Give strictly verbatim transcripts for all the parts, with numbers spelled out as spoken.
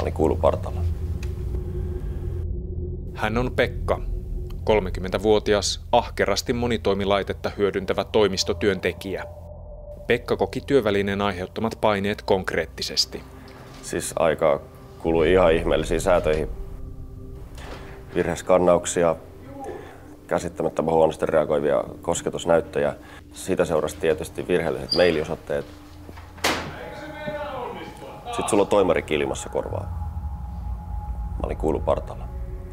olin kuilupartaalla. Hän on Pekka, kolmekymmentävuotias, ahkerasti monitoimilaitetta hyödyntävä toimistotyöntekijä. Pekka koki työvälineen aiheuttamat paineet konkreettisesti. Siis aikaa kului ihan ihmeellisiin säätöihin. Virheskannauksia, käsittämättömän huonosti reagoivia kosketusnäyttöjä. Siitä seurasi tietysti virheelliset mailiosoitteet. Sitten sulla on toimari kilimassa korvaa. Mä olin kuilupartaalla.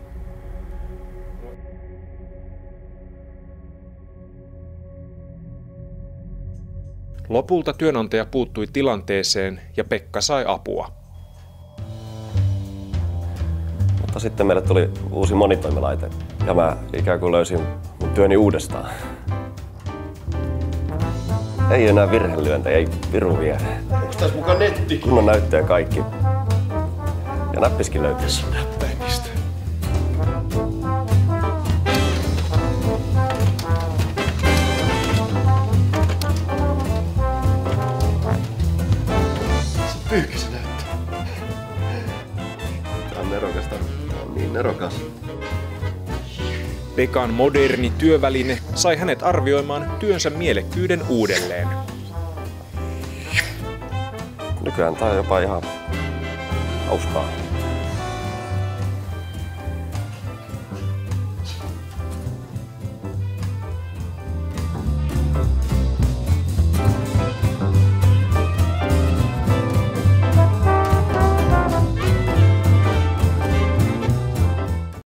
Lopulta työnantaja puuttui tilanteeseen ja Pekka sai apua. Mutta sitten meille tuli uusi monitoimilaite ja mä ikään kuin löysin mun työni uudestaan. Ei enää virhelyöntä, ei viru vielä. Onko tässä mukaan netti? Kunnon näyttöjä kaikki. Ja näppiskin löytyy. Tässä on näppäimistä. Se pyyhkäisä näyttää. Tää on nerokasta. Tää on niin nerokas. Pekan moderni työväline sai hänet arvioimaan työnsä mielekkyyden uudelleen. Nykyään tää on jopa ihan hauskaa.